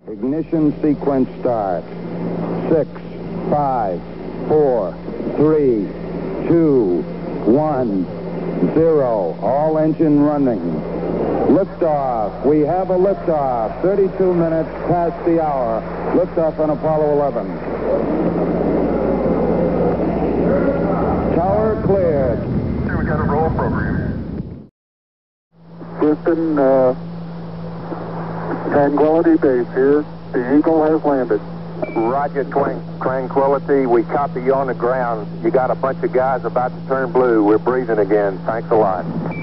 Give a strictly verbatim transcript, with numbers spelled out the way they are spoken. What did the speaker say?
Ignition sequence start. Six, five, four, three, two, one, zero. All engine running. Liftoff. We have a liftoff. thirty-two minutes past the hour. Liftoff on Apollo eleven. Tower cleared. Here we got a roll program. Houston, uh, Tranquility Base here. The Eagle has landed. Roger, Twan- Tranquility. We copy you on the ground. You got a bunch of guys about to turn blue. We're breathing again. Thanks a lot.